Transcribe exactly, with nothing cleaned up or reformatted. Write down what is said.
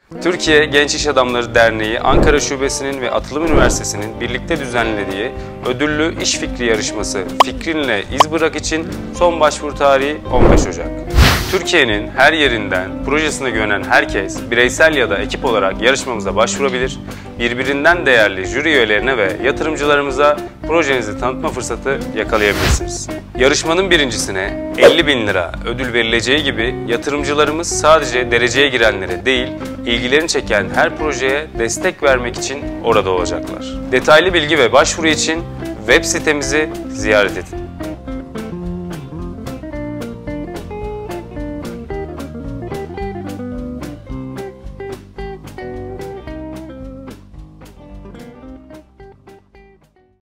Türkiye Genç İş Adamları Derneği Ankara Şubesi'nin ve Atılım Üniversitesi'nin birlikte düzenlediği ödüllü iş fikri yarışması Fikrinle İz Bırak için son başvuru tarihi on beş Ocak. Türkiye'nin her yerinden projesine güvenen herkes bireysel ya da ekip olarak yarışmamıza başvurabilir, birbirinden değerli jüri üyelerine ve yatırımcılarımıza projenizi tanıtma fırsatı yakalayabilirsiniz. Yarışmanın birincisine elli bin lira ödül verileceği gibi yatırımcılarımız sadece dereceye girenlere değil, ilgilerini çeken her projeye destek vermek için orada olacaklar. Detaylı bilgi ve başvuru için web sitemizi ziyaret edin.